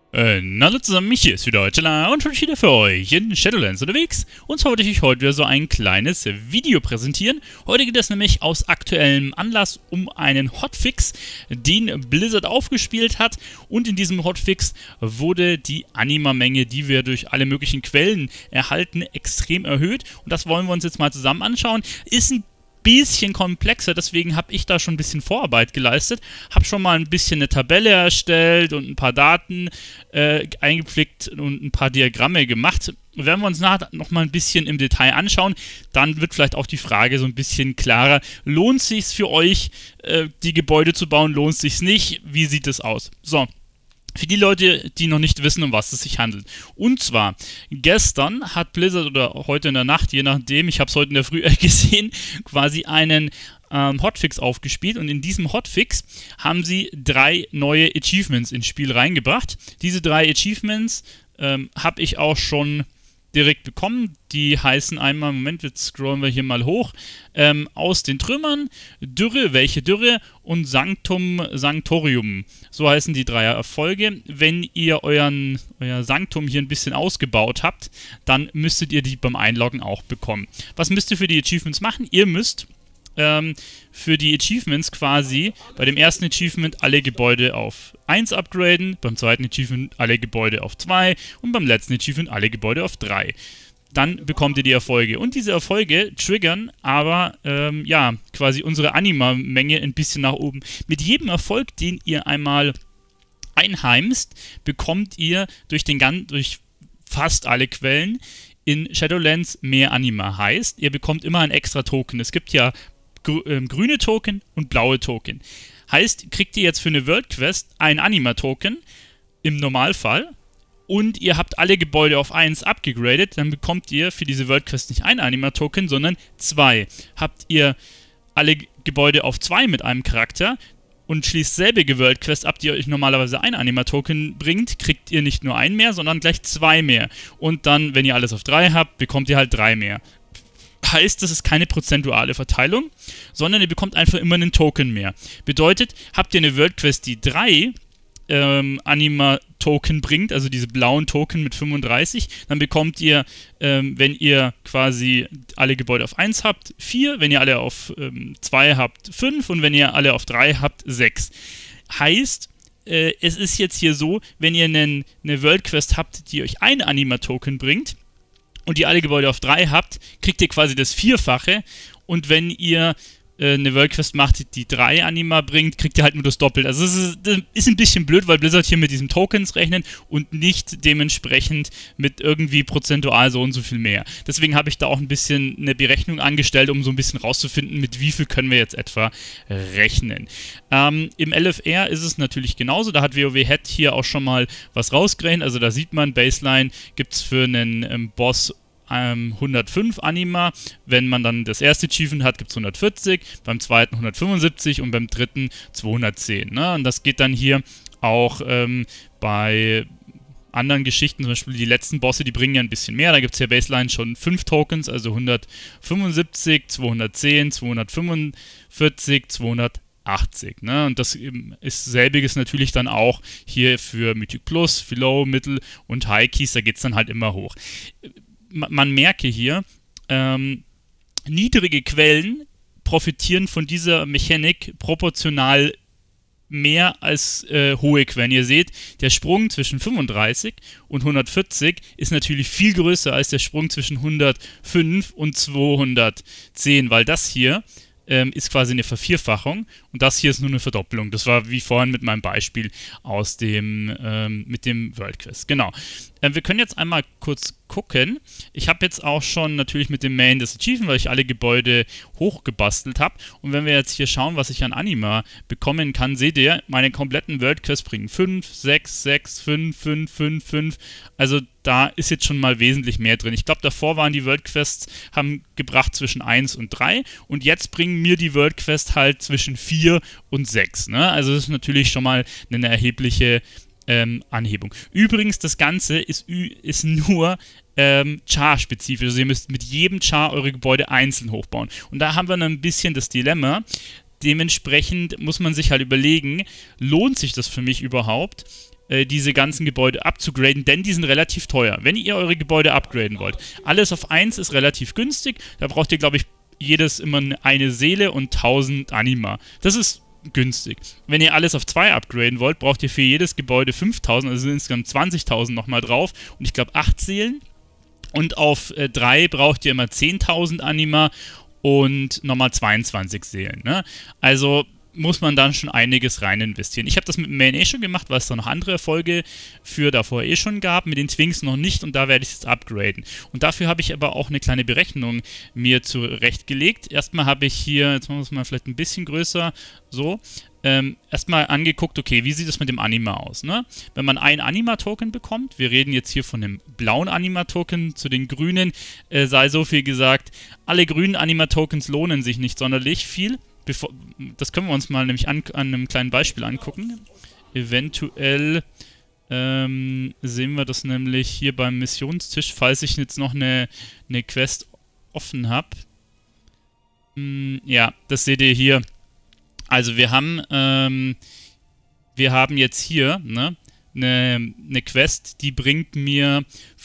Hallo zusammen, hier ist wieder Angela und schon wieder für euch in Shadowlands unterwegs. Und zwar wollte ich euch heute wieder so ein kleines Video präsentieren. Heute geht es nämlich aus aktuellem Anlass um einen Hotfix, den Blizzard aufgespielt hat. Und in diesem Hotfix wurde die Anima-Menge, die wir durch alle möglichen Quellen erhalten, extrem erhöht. Und das wollen wir uns jetzt mal zusammen anschauen. Ist ein bisschen komplexer, deswegen habe ich da schon ein bisschen Vorarbeit geleistet, habe schon mal ein bisschen eine Tabelle erstellt und ein paar Daten eingepflegt und ein paar Diagramme gemacht. Wenn wir uns nachher noch mal ein bisschen im Detail anschauen, dann wird vielleicht auch die Frage so ein bisschen klarer, lohnt es sich für euch, die Gebäude zu bauen, lohnt es sich nicht, wie sieht es aus? So. Für die Leute, die noch nicht wissen, um was es sich handelt. Und zwar, gestern hat Blizzard, oder heute in der Nacht, je nachdem, ich habe es heute in der Früh gesehen, quasi einen Hotfix aufgespielt. Und in diesem Hotfix haben sie 3 neue Achievements ins Spiel reingebracht. Diese 3 Achievements habe ich auch schon direkt bekommen. Die heißen einmal, Moment, jetzt scrollen wir hier mal hoch, aus den Trümmern, Dürre, welche Dürre und Sanctorium. So heißen die 3 Erfolge. Wenn ihr euer Sanctum hier ein bisschen ausgebaut habt, dann müsstet ihr die beim Einloggen auch bekommen. Was müsst ihr für die Achievements machen? Ihr müsst für die Achievements quasi bei dem ersten Achievement alle Gebäude auf 1 upgraden, beim zweiten Achievement alle Gebäude auf 2 und beim letzten Achievement alle Gebäude auf 3. Dann bekommt ihr die Erfolge. Und diese Erfolge triggern aber, ja, quasi unsere Anima-Menge ein bisschen nach oben. Mit jedem Erfolg, den ihr einmal einheimst, bekommt ihr durch fast alle Quellen in Shadowlands mehr Anima. Heißt, ihr bekommt immer ein extra Token. Es gibt ja grüne Token und blaue Token. Heißt, kriegt ihr jetzt für eine World Quest ein Anima-Token im Normalfall und ihr habt alle Gebäude auf 1 abgegradet, dann bekommt ihr für diese World Quest nicht ein Anima-Token, sondern 2. Habt ihr alle Gebäude auf 2 mit einem Charakter und schließt selbige World Quest ab, die euch normalerweise ein Anima-Token bringt, kriegt ihr nicht nur ein mehr, sondern gleich 2 mehr. Und dann, wenn ihr alles auf 3 habt, bekommt ihr halt 3 mehr. Heißt, das ist keine prozentuale Verteilung, sondern ihr bekommt einfach immer einen Token mehr. Bedeutet, habt ihr eine World Quest, die 3 Anima-Token bringt, also diese blauen Token mit 35, dann bekommt ihr, wenn ihr quasi alle Gebäude auf 1 habt, 4, wenn ihr alle auf 2 habt, 5 und wenn ihr alle auf 3 habt, 6. Heißt, es ist jetzt hier so, wenn ihr eine World Quest habt, die euch ein Anima-Token bringt, und ihr alle Gebäude auf 3 habt, kriegt ihr quasi das Vierfache. Und wenn ihr eine World Quest macht, die 3 Anima bringt, kriegt ihr halt nur das Doppelte. Also das ist ein bisschen blöd, weil Blizzard hier mit diesen Tokens rechnet und nicht dementsprechend mit irgendwie prozentual so und so viel mehr. Deswegen habe ich da auch ein bisschen eine Berechnung angestellt, um so ein bisschen rauszufinden, mit wie viel können wir jetzt etwa rechnen. Im LFR ist es natürlich genauso. Da hat WoW-Head hier auch schon mal was rausgerechnet. Also da sieht man, Baseline gibt es für einen Boss 105 Anima, wenn man dann das erste Achievement hat, gibt es 140, beim zweiten 175 und beim dritten 210. Ne? Und das geht dann hier auch bei anderen Geschichten, zum Beispiel die letzten Bosse, die bringen ja ein bisschen mehr. Da gibt es ja Baseline schon 5 Tokens, also 175, 210, 245, 280. Ne? Und das ist selbiges natürlich dann auch hier für Mythic Plus, für Low, Mittel und High Keys, da geht es dann halt immer hoch. Man merke hier, niedrige Quellen profitieren von dieser Mechanik proportional mehr als hohe Quellen. Ihr seht, der Sprung zwischen 35 und 140 ist natürlich viel größer als der Sprung zwischen 105 und 210, weil das hier ist quasi eine Vervierfachung und das hier ist nur eine Verdoppelung. Das war wie vorhin mit meinem Beispiel aus mit dem World Quest. Genau. Wir können jetzt einmal kurz gucken. Ich habe jetzt auch schon natürlich mit dem Main das Achievement, weil ich alle Gebäude hochgebastelt habe. Und wenn wir jetzt hier schauen, was ich an Anima bekommen kann, seht ihr, meine kompletten World Quests bringen 5, 6, 6, 5, 5, 5, 5. Also da ist jetzt schon mal wesentlich mehr drin. Ich glaube, davor waren die World Quests, haben gebracht zwischen 1 und 3. Und jetzt bringen mir die World Quests halt zwischen 4 und 6. Ne? Also das ist natürlich schon mal eine erhebliche Anhebung. Übrigens, das Ganze ist nur Char-spezifisch. Also ihr müsst mit jedem Char eure Gebäude einzeln hochbauen. Und da haben wir dann ein bisschen das Dilemma. Dementsprechend muss man sich halt überlegen, lohnt sich das für mich überhaupt, diese ganzen Gebäude abzugraden, denn die sind relativ teuer. Wenn ihr eure Gebäude upgraden wollt, alles auf 1 ist relativ günstig, da braucht ihr, glaube ich, jedes immer eine Seele und 1000 Anima. Das ist günstig. Wenn ihr alles auf 2 upgraden wollt, braucht ihr für jedes Gebäude 5000, also sind insgesamt 20.000 nochmal drauf und ich glaube 8 Seelen. Und auf 3 braucht ihr immer 10.000 Anima und nochmal 22 Seelen. Ne? Also muss man dann schon einiges rein investieren. Ich habe das mit dem Main schon gemacht, weil es da noch andere Erfolge für davor schon gab, mit den Twinks noch nicht und da werde ich es jetzt upgraden. Und dafür habe ich aber auch eine kleine Berechnung mir zurechtgelegt. Erstmal habe ich hier, jetzt machen wir es mal vielleicht ein bisschen größer, so, erstmal angeguckt, okay, wie sieht es mit dem Anima aus, ne? Wenn man ein Anima-Token bekommt, wir reden jetzt hier von dem blauen Anima-Token, zu den grünen sei so viel gesagt, alle grünen Anima-Tokens lohnen sich nicht sonderlich viel. Das können wir uns mal nämlich an einem kleinen Beispiel angucken. Eventuell sehen wir das nämlich hier beim Missionstisch, falls ich jetzt noch eine Quest offen habe. Ja, das seht ihr hier. Also wir haben jetzt hier eine Quest, die bringt mir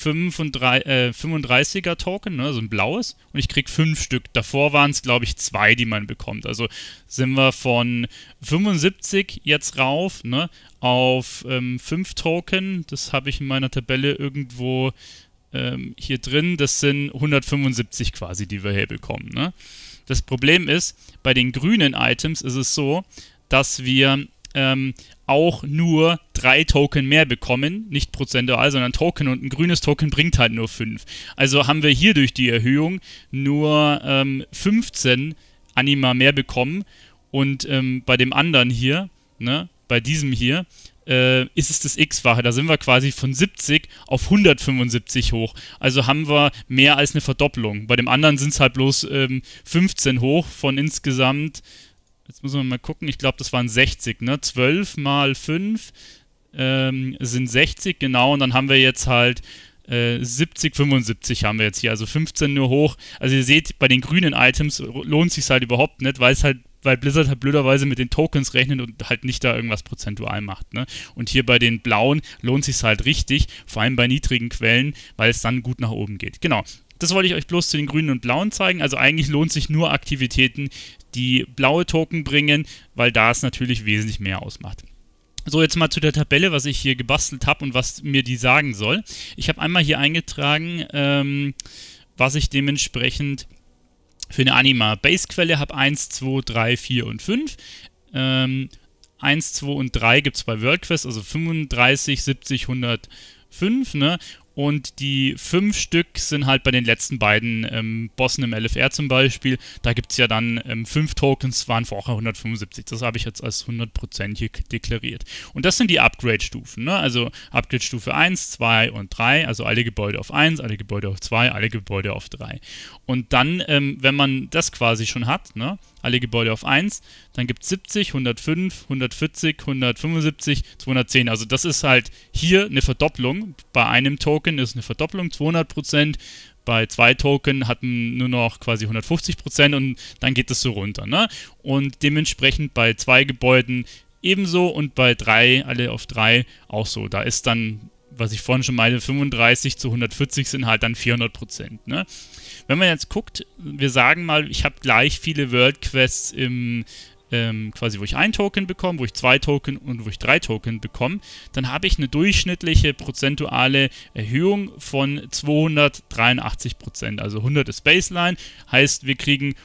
35er Token, ne, so ein blaues, und ich krieg 5 Stück. Davor waren es, glaube ich, 2, die man bekommt. Also sind wir von 75 jetzt rauf, ne, auf 5 Token. Das habe ich in meiner Tabelle irgendwo hier drin. Das sind 175 quasi, die wir hier bekommen. Ne? Das Problem ist, bei den grünen Items ist es so, dass wir auch nur 3 Token mehr bekommen, nicht prozentual, sondern Token, und ein grünes Token bringt halt nur 5. Also haben wir hier durch die Erhöhung nur 15 Anima mehr bekommen und bei dem anderen hier, ne, bei diesem hier, ist es das X-fache. Da sind wir quasi von 70 auf 175 hoch. Also haben wir mehr als eine Verdopplung. Bei dem anderen sind es halt bloß 15 hoch von insgesamt. Jetzt müssen wir mal gucken, ich glaube, das waren 60, ne? 12 mal 5 sind 60, genau, und dann haben wir jetzt halt 70, 75 haben wir jetzt hier, also 15 nur hoch. Also ihr seht, bei den grünen Items lohnt es sich halt überhaupt nicht, weil Blizzard halt blöderweise mit den Tokens rechnet und halt nicht da irgendwas prozentual macht, ne? Und hier bei den blauen lohnt es sich halt richtig, vor allem bei niedrigen Quellen, weil es dann gut nach oben geht. Genau. Das wollte ich euch bloß zu den grünen und blauen zeigen. Also eigentlich lohnt sich nur Aktivitäten, die blaue Token bringen, weil da es natürlich wesentlich mehr ausmacht. So, jetzt mal zu der Tabelle, was ich hier gebastelt habe und was mir die sagen soll. Ich habe einmal hier eingetragen, was ich dementsprechend für eine Anima-Base-Quelle habe. 1, 2, 3, 4 und 5. 1, 2 und 3 gibt es bei World Quest, also 35, 70, 105, ne? Und die 5 Stück sind halt bei den letzten beiden Bossen im LFR zum Beispiel. Da gibt es ja dann 5 Tokens, waren vorher 175. Das habe ich jetzt als 100% hier deklariert. Und das sind die Upgrade-Stufen, ne? Also Upgrade-Stufe 1, 2 und 3. Also alle Gebäude auf 1, alle Gebäude auf 2, alle Gebäude auf 3. Und dann, wenn man das quasi schon hat, ne? Alle Gebäude auf 1, dann gibt es 70, 105, 140, 175, 210. Also das ist halt hier eine Verdopplung. Bei einem Token ist eine Verdopplung, 200%. Bei 2 Token hatten nur noch quasi 150% und dann geht es so runter, ne? Und dementsprechend bei 2 Gebäuden ebenso und bei 3, alle auf 3 auch so. Da ist dann, was ich vorhin schon meinte, 35 zu 140 sind halt dann 400%, ne? Wenn man jetzt guckt, wir sagen mal, ich habe gleich viele World Quests im quasi, wo ich 1 Token bekomme, wo ich 2 Token und wo ich 3 Token bekomme, dann habe ich eine durchschnittliche prozentuale Erhöhung von 283%. Also 100 ist Baseline, heißt, wir kriegen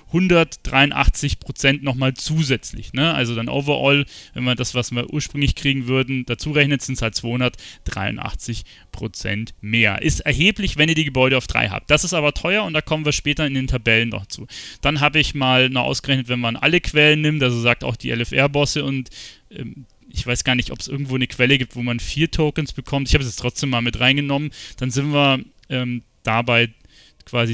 183% nochmal zusätzlich, ne? Also dann overall, wenn man das, was wir ursprünglich kriegen würden, dazu rechnet, sind es halt 283% mehr. Ist erheblich, wenn ihr die Gebäude auf 3 habt. Das ist aber teuer und da kommen wir später in den Tabellen noch zu. Dann habe ich mal noch ausgerechnet, wenn man alle Quellen nimmt, also sagt auch die LFR-Bosse, und ich weiß gar nicht, ob es irgendwo eine Quelle gibt, wo man 4 Tokens bekommt. Ich habe es jetzt trotzdem mal mit reingenommen. Dann sind wir dabei quasi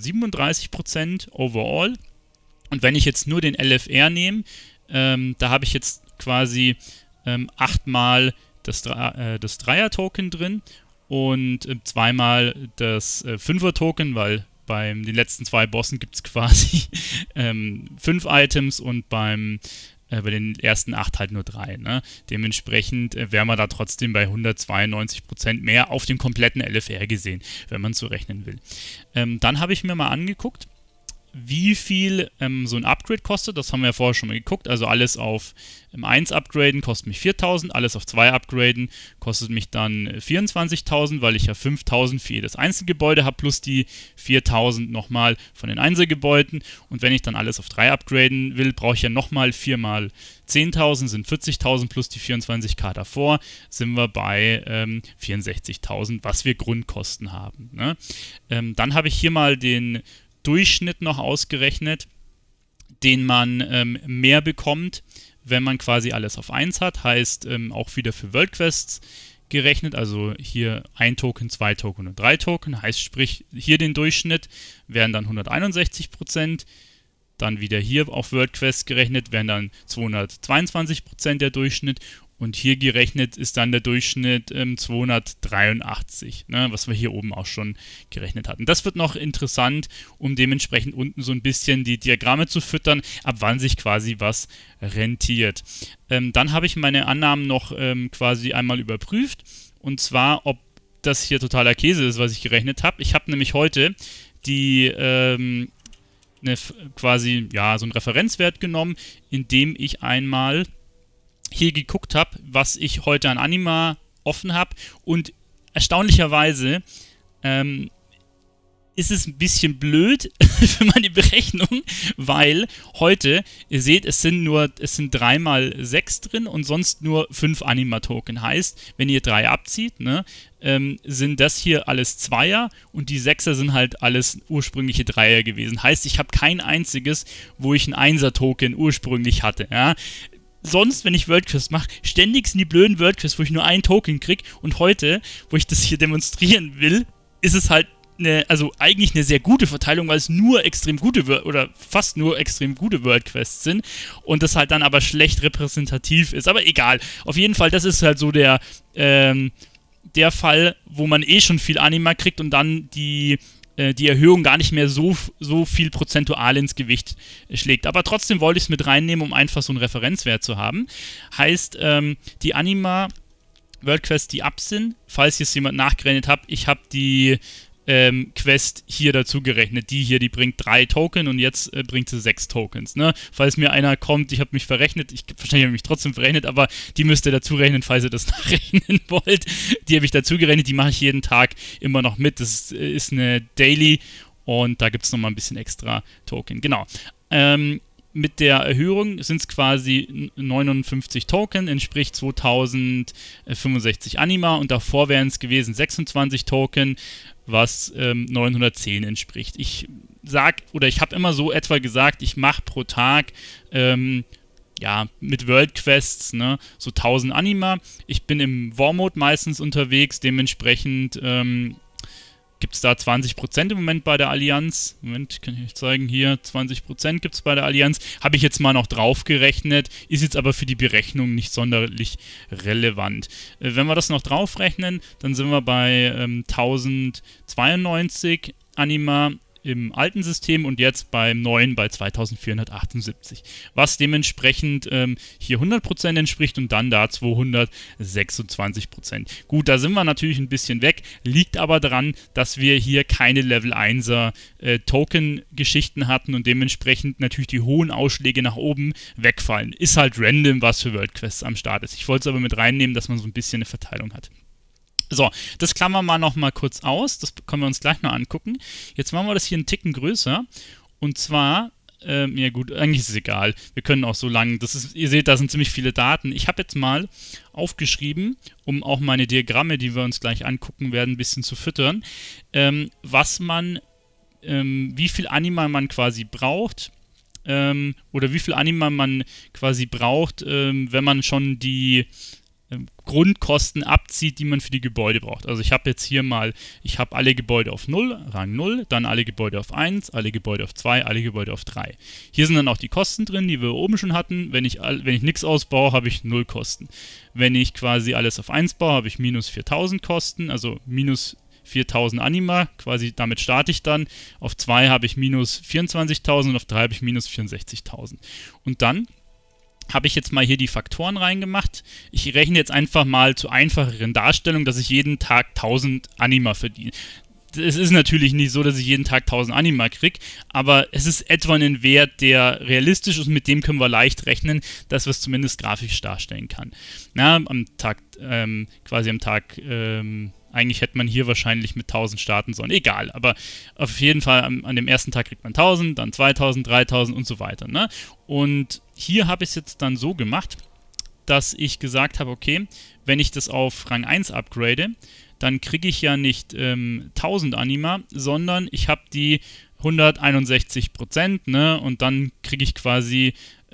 237% overall. Und wenn ich jetzt nur den LFR nehme, da habe ich jetzt quasi 8-mal das 3er-Token drin und 2-mal das 5er-Token, weil bei den letzten 2 Bossen gibt es quasi 5 Items und beim bei den ersten 8 halt nur 3. Ne? Dementsprechend wären wir da trotzdem bei 192% mehr auf dem kompletten LFR gesehen, wenn man so rechnen will. Dann habe ich mir mal angeguckt, wie viel so ein Upgrade kostet. Das haben wir ja vorher schon mal geguckt. Also alles auf 1 upgraden kostet mich 4.000, alles auf 2 upgraden kostet mich dann 24.000, weil ich ja 5.000 für jedes Einzelgebäude habe, plus die 4.000 nochmal von den Einzelgebäuden. Und wenn ich dann alles auf 3 upgraden will, brauche ich ja nochmal 4 mal 10.000, sind 40.000 plus die 24k davor, sind wir bei 64.000, was wir Grundkosten haben. Ne? Dann habe ich hier mal den Durchschnitt noch ausgerechnet, den man mehr bekommt, wenn man quasi alles auf 1 hat, heißt auch wieder für World Quests gerechnet, also hier 1 Token, 2 Token und 3 Token, heißt sprich hier den Durchschnitt wären dann 161%, dann wieder hier auf World Quests gerechnet wären dann 222% der Durchschnitt. Und hier gerechnet ist dann der Durchschnitt 283, ne, was wir hier oben auch schon gerechnet hatten. Das wird noch interessant, um dementsprechend unten so ein bisschen die Diagramme zu füttern, ab wann sich quasi was rentiert. Dann habe ich meine Annahmen noch quasi einmal überprüft, und zwar, ob das hier totaler Käse ist, was ich gerechnet habe. Ich habe nämlich heute die quasi ja, so einen Referenzwert genommen, indem ich einmal hier geguckt habe, was ich heute an Anima offen habe, und erstaunlicherweise ist es ein bisschen blöd für meine Berechnung, weil heute, ihr seht, es sind 3 mal 6 drin und sonst nur 5 Anima-Token. Heißt, wenn ihr 3 abzieht, ne, sind das hier alles Zweier und die 6er sind halt alles ursprüngliche Dreier gewesen. Heißt, ich habe kein einziges, wo ich ein 1er-Token ursprünglich hatte. Ja. Sonst, wenn ich WordQuest mache, ständig sind die blöden WordQuest, wo ich nur einen Token kriege, und heute, wo ich das hier demonstrieren will, ist es halt eigentlich eine sehr gute Verteilung, weil es nur extrem gute oder fast nur extrem gute WordQuests sind und das halt dann aber schlecht repräsentativ ist. Aber egal, auf jeden Fall, das ist halt so der Fall, wo man eh schon viel Anima kriegt und dann die Erhöhung gar nicht mehr so viel prozentual ins Gewicht schlägt. Aber trotzdem wollte ich es mit reinnehmen, um einfach so einen Referenzwert zu haben. Heißt, die Anima WordQuests, die ab sind, falls jetzt jemand nachgerechnet hat, ich habe die Quest hier dazu gerechnet. Die hier, die bringt 3 Token und jetzt bringt sie 6 Tokens. Ne? Falls mir einer kommt, ich habe mich verrechnet, wahrscheinlich habe ich mich trotzdem verrechnet, aber die müsst ihr dazu rechnen, falls ihr das nachrechnen wollt. Die habe ich dazu gerechnet, die mache ich jeden Tag immer noch mit. Das ist eine Daily und da gibt es nochmal ein bisschen extra Token. Genau. Mit der Erhöhung sind es quasi 59 Token, entspricht 2065 Anima, und davor wären es gewesen 26 Token, was 910 entspricht. Ich habe immer so etwa gesagt, ich mache pro Tag mit World Quests, ne, so 1000 Anima. Ich bin im War-Mode meistens unterwegs, dementsprechend gibt es da 20% im Moment bei der Allianz. Moment, kann ich euch zeigen, hier 20% gibt es bei der Allianz. Habe ich jetzt mal noch drauf gerechnet, ist jetzt aber für die Berechnung nicht sonderlich relevant. Wenn wir das noch draufrechnen, dann sind wir bei 1092 Anima im alten System und jetzt beim neuen bei 2478, was dementsprechend hier 100% entspricht und dann da 226%. Gut, da sind wir natürlich ein bisschen weg, liegt aber daran, dass wir hier keine Level 1er Token-Geschichten hatten und dementsprechend natürlich die hohen Ausschläge nach oben wegfallen. Ist halt random, was für World Quests am Start ist. Ich wollte es aber mit reinnehmen, dass man so ein bisschen eine Verteilung hat. So, das klammern wir noch mal kurz aus, das können wir uns gleich noch angucken. Jetzt machen wir das hier einen Ticken größer, und zwar, ja gut, eigentlich ist es egal, wir können auch so lang, ihr seht, da sind ziemlich viele Daten. Ich habe jetzt mal aufgeschrieben, um auch meine Diagramme, die wir uns gleich angucken werden, ein bisschen zu füttern, wie viel Anima man quasi braucht, oder wie viel Anima man quasi braucht, wenn man schon die Grundkosten abzieht, die man für die Gebäude braucht. Also ich habe jetzt hier mal, ich habe alle Gebäude auf 0, Rang 0, dann alle Gebäude auf 1, alle Gebäude auf 2, alle Gebäude auf 3. Hier sind dann auch die Kosten drin, die wir oben schon hatten. Wenn ich nichts ausbaue, habe ich 0 Kosten. Wenn ich quasi alles auf 1 baue, habe ich minus 4000 Kosten, also minus 4000 Anima, quasi damit starte ich dann. Auf 2 habe ich minus 24.000 und auf 3 habe ich minus 64.000. Und dann habe ich jetzt mal hier die Faktoren reingemacht. Ich rechne jetzt einfach mal zur einfacheren Darstellung, dass ich jeden Tag 1000 Anima verdiene. Es ist natürlich nicht so, dass ich jeden Tag 1000 Anima kriege, aber es ist etwa ein Wert, der realistisch ist und mit dem können wir leicht rechnen, dass wir es zumindest grafisch darstellen kann. Na, am Tag, eigentlich hätte man hier wahrscheinlich mit 1000 starten sollen. Egal, aber auf jeden Fall an dem ersten Tag kriegt man 1000, dann 2000, 3000 und so weiter. Ne? Und hier habe ich es jetzt dann so gemacht, dass ich gesagt habe, okay, wenn ich das auf Rang 1 upgrade, dann kriege ich ja nicht 1000 Anima, sondern ich habe die 161%, ne? Und dann kriege ich quasi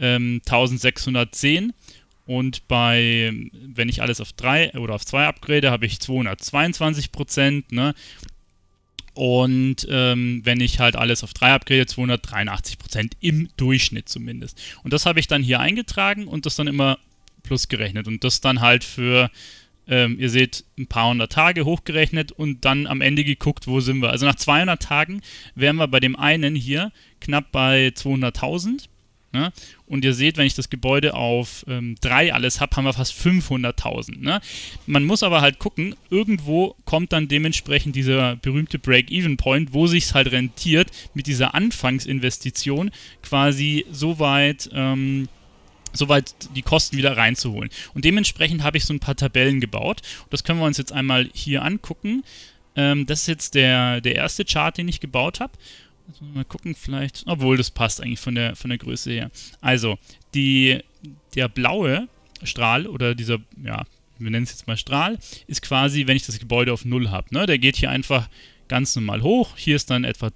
1610. Und wenn ich alles auf 3 oder auf 2 upgrade, habe ich 222%, ne? Und wenn ich halt alles auf 3 upgrade, 283% im Durchschnitt zumindest. Und das habe ich dann hier eingetragen und das dann immer plus gerechnet. Und das dann halt für, ihr seht, ein paar hundert Tage hochgerechnet und dann am Ende geguckt, wo sind wir. Also nach 200 Tagen wären wir bei dem einen hier knapp bei 200.000. Ne? Und ihr seht, wenn ich das Gebäude auf 3 alles habe, haben wir fast 500.000. Ne? Man muss aber halt gucken, irgendwo kommt dann dementsprechend dieser berühmte Break-Even-Point, wo sich es halt rentiert, mit dieser Anfangsinvestition quasi so weit die Kosten wieder reinzuholen. Und dementsprechend habe ich so ein paar Tabellen gebaut. Und das können wir uns jetzt einmal hier angucken. Das ist jetzt der erste Chart, den ich gebaut habe. Mal gucken, vielleicht, obwohl das passt eigentlich von der Größe her. Also, der blaue Strahl oder dieser, ja, wir nennen es jetzt mal Strahl, ist quasi, wenn ich das Gebäude auf 0 habe. Ne? Der geht hier einfach ganz normal hoch. Hier ist dann etwa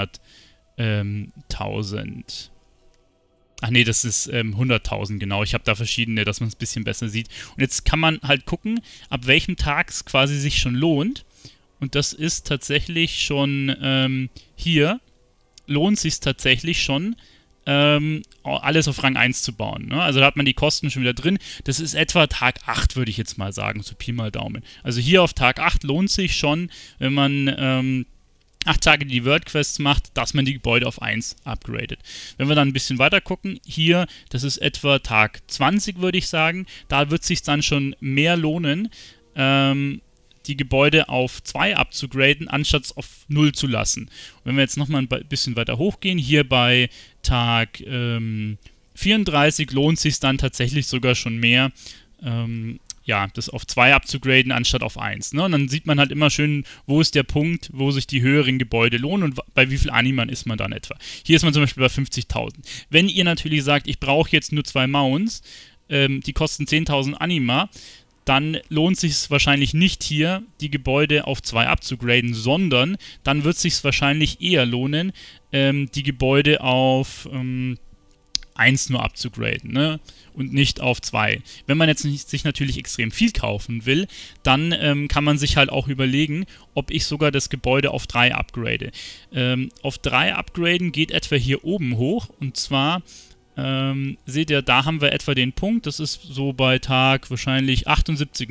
200.000. Ach nee, das ist 100.000, genau. Ich habe da verschiedene, dass man es ein bisschen besser sieht. Und jetzt kann man halt gucken, ab welchem Tag es quasi sich schon lohnt. Und das ist tatsächlich schon hier, lohnt sich tatsächlich schon, alles auf Rang 1 zu bauen. Ne? Also da hat man die Kosten schon wieder drin. Das ist etwa Tag 8, würde ich jetzt mal sagen, so Pi mal Daumen. Also hier auf Tag 8 lohnt sich schon, wenn man 8 Tage die World-Quests macht, dass man die Gebäude auf 1 upgradet. Wenn wir dann ein bisschen weiter gucken, hier, das ist etwa Tag 20, würde ich sagen, da wird es sich dann schon mehr lohnen, die Gebäude auf 2 abzugraden, anstatt es auf 0 zu lassen. Und wenn wir jetzt nochmal ein bisschen weiter hochgehen, hier bei Tag 34 lohnt es sich dann tatsächlich sogar schon mehr, ja, das auf 2 abzugraden, anstatt auf 1. Ne? Und dann sieht man halt immer schön, wo ist der Punkt, wo sich die höheren Gebäude lohnen und bei wie viel Animan ist man dann etwa. Hier ist man zum Beispiel bei 50.000. Wenn ihr natürlich sagt, ich brauche jetzt nur 2 Mounts, die kosten 10.000 Anima, dann lohnt sich es wahrscheinlich nicht hier, die Gebäude auf 2 abzugraden, sondern dann wird es sich wahrscheinlich eher lohnen, die Gebäude auf 1 nur abzugraden, ne? Und nicht auf 2. Wenn man jetzt sich natürlich extrem viel kaufen will, dann kann man sich halt auch überlegen, ob ich sogar das Gebäude auf 3 upgrade. Auf 3 upgraden geht etwa hier oben hoch, und zwar seht ihr, da haben wir etwa den Punkt, das ist so bei Tag wahrscheinlich 68,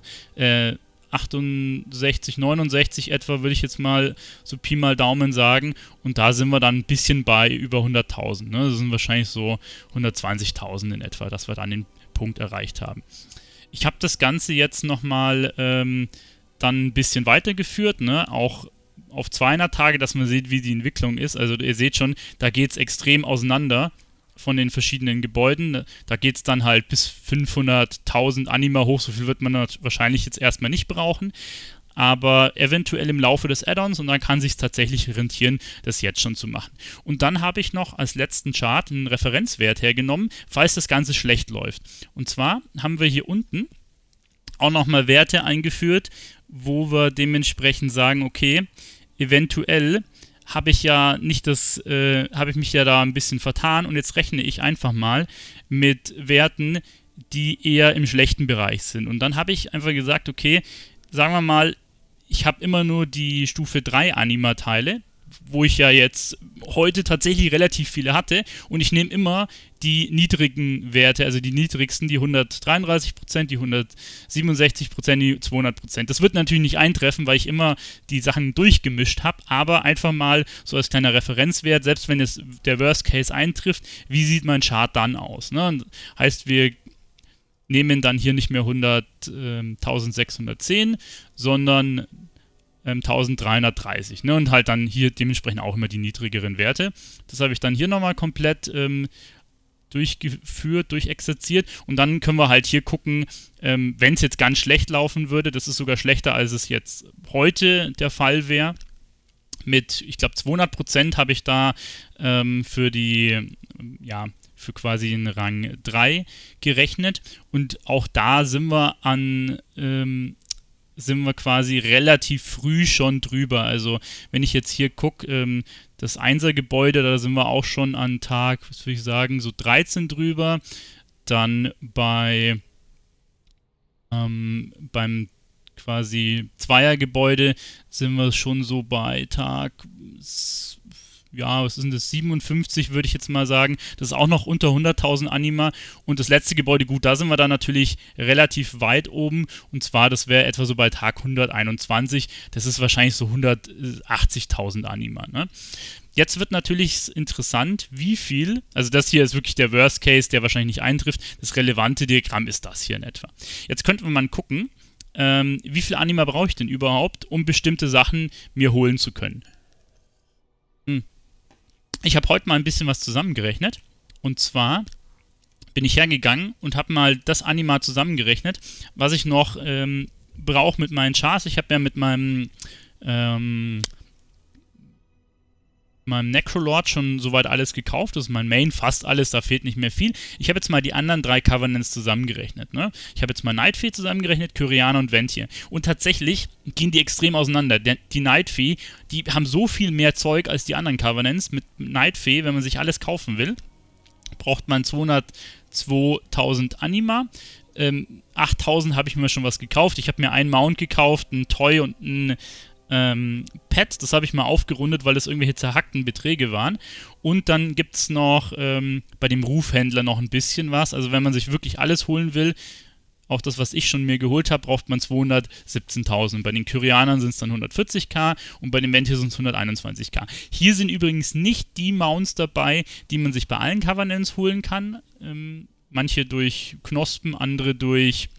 69 etwa, würde ich jetzt mal so Pi mal Daumen sagen, und da sind wir dann ein bisschen bei über 100.000, ne? Das sind wahrscheinlich so 120.000 in etwa, dass wir dann den Punkt erreicht haben. Ich habe das Ganze jetzt nochmal dann ein bisschen weitergeführt, ne? Auch auf 200 Tage, dass man sieht, wie die Entwicklung ist. Also ihr seht schon, da geht es extrem auseinander von den verschiedenen Gebäuden. Da geht es dann halt bis 500.000 Anima hoch. So viel wird man wahrscheinlich jetzt erstmal nicht brauchen. Aber eventuell im Laufe des Add-ons, und dann kann es sich tatsächlich rentieren, das jetzt schon zu machen. Und dann habe ich noch als letzten Chart einen Referenzwert hergenommen, falls das Ganze schlecht läuft. Und zwar haben wir hier unten auch nochmal Werte eingeführt, wo wir dementsprechend sagen, okay, eventuell habe ich ja nicht habe ich mich ja da ein bisschen vertan, und jetzt rechne ich einfach mal mit Werten, die eher im schlechten Bereich sind. Und dann habe ich einfach gesagt, okay, sagen wir mal, ich habe immer nur die Stufe 3 Anima-Teile, wo ich ja jetzt heute tatsächlich relativ viele hatte und ich nehme immer die niedrigen Werte, also die niedrigsten, die 133%, die 167%, die 200%. Das wird natürlich nicht eintreffen, weil ich immer die Sachen durchgemischt habe, aber einfach mal so als kleiner Referenzwert, selbst wenn es der Worst Case eintrifft, wie sieht mein Chart dann aus? Ne? Heißt, wir nehmen dann hier nicht mehr 1610, sondern 1330, ne? Und halt dann hier dementsprechend auch immer die niedrigeren Werte. Das habe ich dann hier nochmal komplett durchgeführt, durchexerziert und dann können wir halt hier gucken, wenn es jetzt ganz schlecht laufen würde, das ist sogar schlechter, als es jetzt heute der Fall wäre. Mit, ich glaube, 200% habe ich da für die, für quasi den Rang 3 gerechnet und auch da sind wir quasi relativ früh schon drüber. Also wenn ich jetzt hier gucke, das 1er-Gebäude, da sind wir auch schon an Tag, was würde ich sagen, so 13 drüber. Dann beim quasi 2er-Gebäude sind wir schon so bei Tag, was sind das, 57 würde ich jetzt mal sagen. Das ist auch noch unter 100.000 Anima. Und das letzte Gebäude, gut, da sind wir dann natürlich relativ weit oben. Und zwar, das wäre etwa so bei Tag 121. Das ist wahrscheinlich so 180.000 Anima. Ne? Jetzt wird natürlich interessant, wie viel, also das hier ist wirklich der Worst Case, der wahrscheinlich nicht eintrifft. Das relevante Diagramm ist das hier in etwa. Jetzt könnten wir mal gucken, wie viel Anima brauche ich denn überhaupt, um bestimmte Sachen mir holen zu können. Ich habe heute mal ein bisschen was zusammengerechnet und zwar bin ich hergegangen und habe mal das Anima zusammengerechnet, was ich noch brauche mit meinen Charts. Ich habe ja mit meinem Necrolord schon soweit alles gekauft, das ist mein Main, fast alles, da fehlt nicht mehr viel. Ich habe jetzt mal die anderen 3 Covenants zusammengerechnet. Ne? Ich habe jetzt mal Nightfee zusammengerechnet, Kyrianer und Venthyr. Und tatsächlich gehen die extrem auseinander. Die Nightfee, die haben so viel mehr Zeug als die anderen Covenants. Mit Nightfee, wenn man sich alles kaufen will, braucht man 202.000 Anima. 8.000 habe ich mir schon was gekauft. Ich habe mir einen Mount gekauft, einen Toy und einen Pet, das habe ich mal aufgerundet, weil das irgendwelche zerhackten Beträge waren. Und dann gibt es noch bei dem Rufhändler noch ein bisschen was. Also wenn man sich wirklich alles holen will, auch das, was ich schon mir geholt habe, braucht man 217.000. Bei den Kyrianern sind es dann 140.000 und bei den Venthyr sind es 121.000. Hier sind übrigens nicht die Mounts dabei, die man sich bei allen Covenants holen kann. Manche durch Knospen, andere durch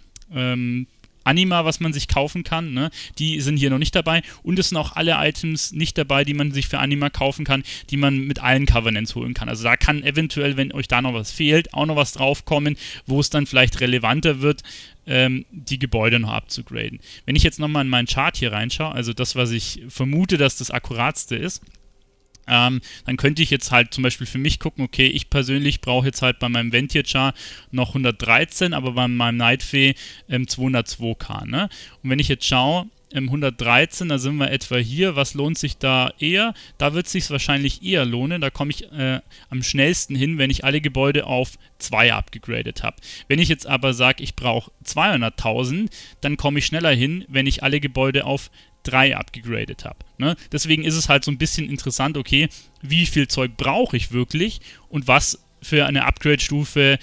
Anima, was man sich kaufen kann, ne? Die sind hier noch nicht dabei und es sind auch alle Items nicht dabei, die man sich für Anima kaufen kann, die man mit allen Covenants holen kann. Also da kann eventuell, wenn euch da noch was fehlt, auch noch was draufkommen, wo es dann vielleicht relevanter wird, die Gebäude noch abzugraden. Wenn ich jetzt nochmal in meinen Chart hier reinschaue, also das, was ich vermute, dass das akkuratste ist, dann könnte ich jetzt halt zum Beispiel für mich gucken, okay, ich persönlich brauche jetzt halt bei meinem Venthyr-Char noch 113, aber bei meinem Nightfee 202.000, ne? Und wenn ich jetzt schaue, 113, da sind wir etwa hier, was lohnt sich da eher? Da wird es sich wahrscheinlich eher lohnen, da komme ich am schnellsten hin, wenn ich alle Gebäude auf 2 abgegradet habe. Wenn ich jetzt aber sage, ich brauche 200.000, dann komme ich schneller hin, wenn ich alle Gebäude auf 3 abgegradet habe. Ne? Deswegen ist es halt so ein bisschen interessant, okay, wie viel Zeug brauche ich wirklich und was für eine Upgrade-Stufe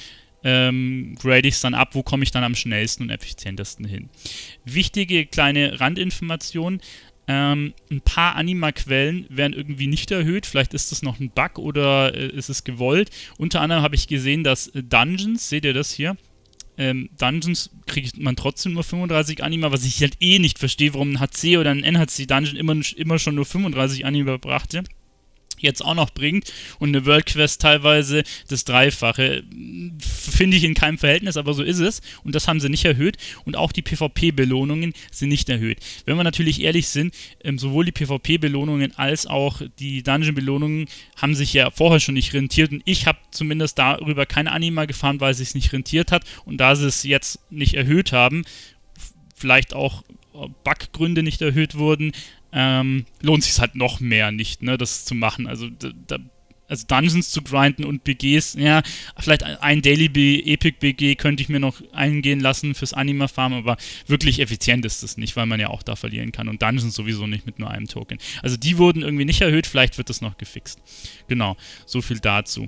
grade ich es dann ab, wo komme ich dann am schnellsten und effizientesten hin. Wichtige kleine Randinformation, ein paar Anima-Quellen werden irgendwie nicht erhöht, vielleicht ist das noch ein Bug oder ist es gewollt. Unter anderem habe ich gesehen, dass Dungeons, seht ihr das hier, Dungeons kriegt man trotzdem nur 35 Anima, was ich halt eh nicht verstehe, warum ein HC oder ein NHC-Dungeon immer schon nur 35 Anima brachte, jetzt auch noch bringt und eine World Quest teilweise das Dreifache. Finde ich in keinem Verhältnis, aber so ist es. Und das haben sie nicht erhöht. Und auch die PvP-Belohnungen sind nicht erhöht. Wenn wir natürlich ehrlich sind, sowohl die PvP-Belohnungen als auch die Dungeon-Belohnungen haben sich ja vorher schon nicht rentiert. Und ich habe zumindest darüber keine Anima gefahren, weil es sich nicht rentiert hat. Und da sie es jetzt nicht erhöht haben, vielleicht auch Buggründe nicht erhöht wurden, lohnt sich halt noch mehr nicht, ne, das zu machen. Also also Dungeons zu grinden und BGs, ja, vielleicht ein Daily Epic BG könnte ich mir noch eingehen lassen fürs Anima Farm, aber wirklich effizient ist das nicht, weil man ja auch da verlieren kann und Dungeons sowieso nicht mit nur einem Token. Also die wurden irgendwie nicht erhöht, vielleicht wird das noch gefixt. Genau, so viel dazu.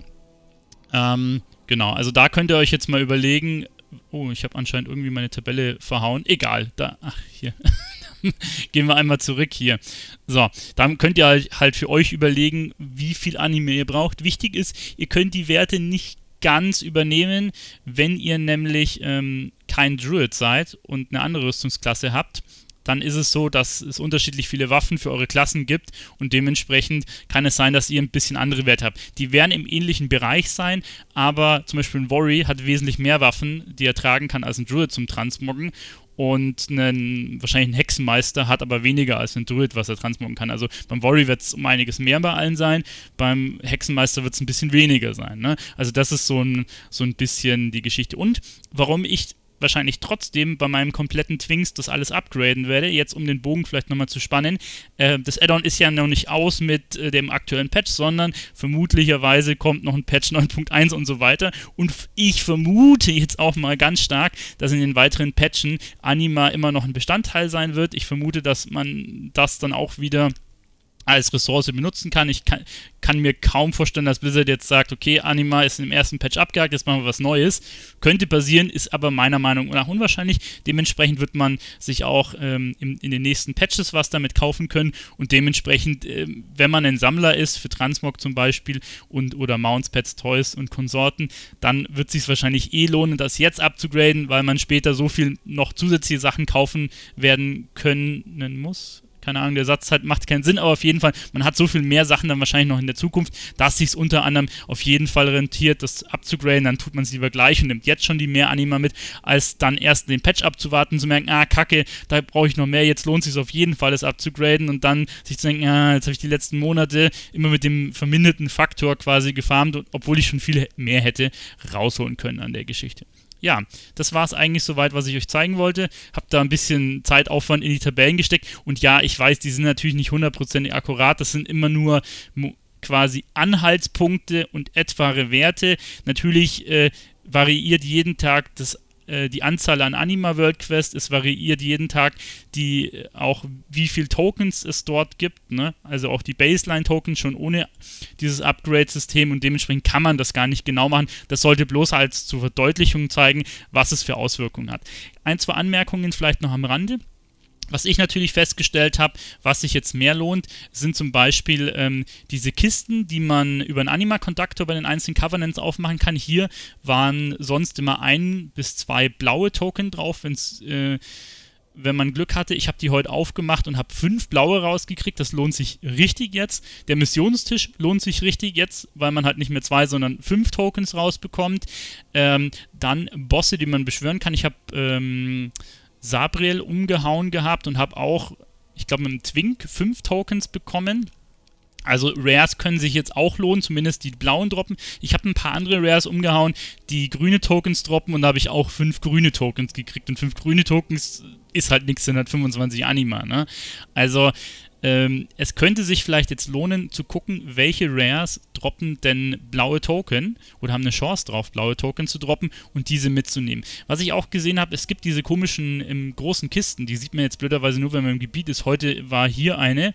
Genau, also da könnt ihr euch jetzt mal überlegen, oh, ich habe anscheinend irgendwie meine Tabelle verhauen, egal, da, ach, hier. Gehen wir einmal zurück hier. So, dann könnt ihr halt für euch überlegen, wie viel Anime ihr braucht. Wichtig ist, ihr könnt die Werte nicht ganz übernehmen, wenn ihr nämlich kein Druid seid und eine andere Rüstungsklasse habt. Dann ist es so, dass es unterschiedlich viele Waffen für eure Klassen gibt und dementsprechend kann es sein, dass ihr ein bisschen andere Werte habt. Die werden im ähnlichen Bereich sein, aber zum Beispiel ein Worry hat wesentlich mehr Waffen, die er tragen kann als ein Druid zum Transmoggen. Und wahrscheinlich ein Hexenmeister hat aber weniger als ein Druid, was er transmoggen kann. Also beim Worry wird es um einiges mehr bei allen sein, beim Hexenmeister wird es ein bisschen weniger sein. Ne? Also das ist so ein bisschen die Geschichte. Und warum ich wahrscheinlich trotzdem bei meinem kompletten Twinks das alles upgraden werde, jetzt um den Bogen vielleicht nochmal zu spannen. Das Add-on ist ja noch nicht aus mit dem aktuellen Patch, sondern vermutlicherweise kommt noch ein Patch 9.1 und so weiter. Und ich vermute jetzt auch mal ganz stark, dass in den weiteren Patchen Anima immer noch ein Bestandteil sein wird. Ich vermute, dass man das dann auch wieder als Ressource benutzen kann. Ich kann mir kaum vorstellen, dass Blizzard jetzt sagt, okay, Anima ist im ersten Patch abgehakt, jetzt machen wir was Neues. Könnte passieren, ist aber meiner Meinung nach unwahrscheinlich. Dementsprechend wird man sich auch in den nächsten Patches was damit kaufen können und dementsprechend, wenn man ein Sammler ist, für Transmog zum Beispiel oder Mounts, Pets, Toys und Konsorten, dann wird es sich wahrscheinlich lohnen, das jetzt abzugraden, weil man später so viel noch zusätzliche Sachen kaufen werden können muss. Keine Ahnung, der Satz macht keinen Sinn, aber auf jeden Fall, man hat so viel mehr Sachen dann wahrscheinlich noch in der Zukunft, dass sich es unter anderem auf jeden Fall rentiert, das abzugraden, dann tut man es lieber gleich und nimmt jetzt schon die mehr Anima mit, als dann erst den Patch abzuwarten, zu merken, kacke, da brauche ich noch mehr, jetzt lohnt es sich auf jeden Fall, das abzugraden und dann sich zu denken, jetzt habe ich die letzten Monate immer mit dem verminderten Faktor quasi gefarmt, obwohl ich schon viel mehr hätte rausholen können an der Geschichte. Ja, das war es eigentlich soweit, was ich euch zeigen wollte. Hab da ein bisschen Zeitaufwand in die Tabellen gesteckt. Und ja, ich weiß, die sind natürlich nicht 100% akkurat. Das sind immer nur quasi Anhaltspunkte und etwaige Werte. Natürlich variiert jeden Tag die Anzahl an Anima World Quest, es variiert jeden Tag auch wie viel Tokens es dort gibt, ne? Also auch die Baseline-Tokens schon ohne dieses Upgrade-System und dementsprechend kann man das gar nicht genau machen. Das sollte bloß als zur Verdeutlichung zeigen, was es für Auswirkungen hat. Ein, zwei Anmerkungen vielleicht noch am Rande. Was ich natürlich festgestellt habe, was sich jetzt mehr lohnt, sind zum Beispiel diese Kisten, die man über einen Anima-Kontaktor bei den einzelnen Covenants aufmachen kann. Hier waren sonst immer 1 bis 2 blaue Token drauf, wenn man Glück hatte. Ich habe die heute aufgemacht und habe 5 blaue rausgekriegt. Das lohnt sich richtig jetzt. Der Missionstisch lohnt sich richtig jetzt, weil man halt nicht mehr 2, sondern 5 Tokens rausbekommt. Dann Bosse, die man beschwören kann. Ich habe Sabriel umgehauen gehabt und habe auch, ich glaube, mit dem Twink 5 Tokens bekommen. Also Rares können sich jetzt auch lohnen, zumindest die blauen droppen. Ich habe ein paar andere Rares umgehauen, die grüne Tokens droppen und da habe ich auch 5 grüne Tokens gekriegt. Und 5 grüne Tokens ist halt nichts, sind halt 25 Anima, ne? Also es könnte sich vielleicht jetzt lohnen zu gucken, welche Rares droppen denn blaue Token oder haben eine Chance drauf, blaue Token zu droppen und diese mitzunehmen. Was ich auch gesehen habe, es gibt diese komischen großen Kisten, die sieht man jetzt blöderweise nur, wenn man im Gebiet ist. Heute war hier eine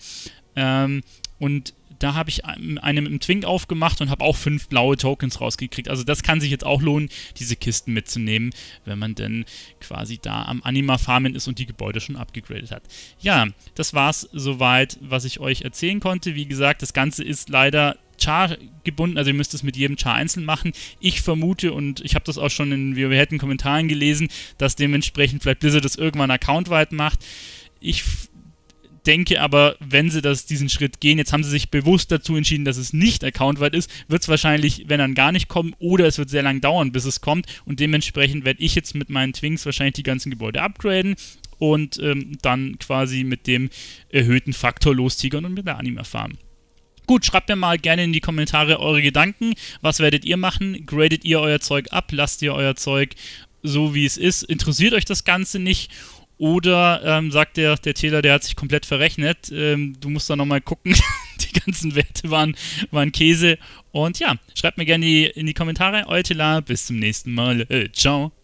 und da habe ich eine mit dem Twink aufgemacht und habe auch 5 blaue Tokens rausgekriegt. Also das kann sich jetzt auch lohnen, diese Kisten mitzunehmen, wenn man denn quasi da am Anima-Farmen ist und die Gebäude schon abgegradet hat. Ja, das war's soweit, was ich euch erzählen konnte. Wie gesagt, das Ganze ist leider Char gebunden, also ihr müsst es mit jedem Char einzeln machen. Ich vermute, und ich habe das auch schon in WoW Kommentaren gelesen, dass dementsprechend vielleicht Blizzard das irgendwann accountweit macht. Ich denke aber, wenn sie diesen Schritt gehen, jetzt haben sie sich bewusst dazu entschieden, dass es nicht accountweit ist, wird es wahrscheinlich, wenn dann gar nicht kommen, oder es wird sehr lang dauern, bis es kommt und dementsprechend werde ich jetzt mit meinen Twinks wahrscheinlich die ganzen Gebäude upgraden und dann quasi mit dem erhöhten Faktor lostigern und mit der Anima farmen. Gut, schreibt mir mal gerne in die Kommentare eure Gedanken. Was werdet ihr machen? Gradet ihr euer Zeug ab? Lasst ihr euer Zeug so, wie es ist? Interessiert euch das Ganze nicht? Oder sagt der Täler, der hat sich komplett verrechnet, du musst da nochmal gucken, Die ganzen Werte waren Käse. Und ja, schreibt mir gerne in die Kommentare. Eutela, bis zum nächsten Mal. Ciao.